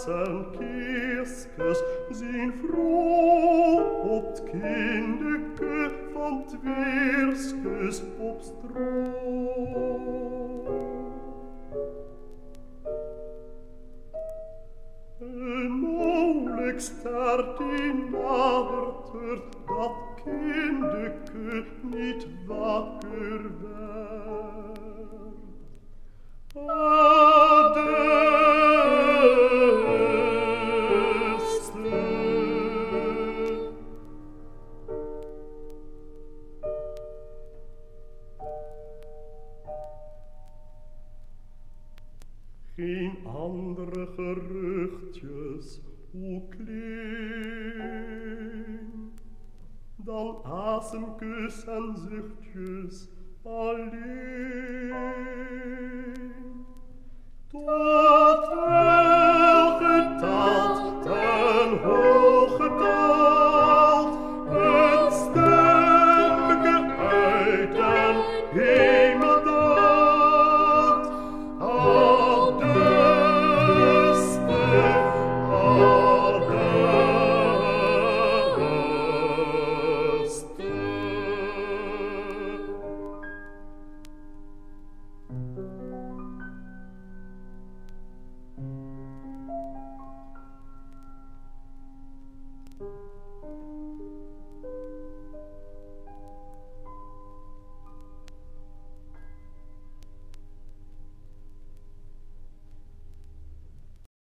en keerskes zien vroeg op het kindeke van het weerskes op stroom. En nauwelijks staart die nadert dat kindeke niet wakker werd. Geen andere geruchtjes, hoe klein, dan asemkus en zuchtjes alleen. Tot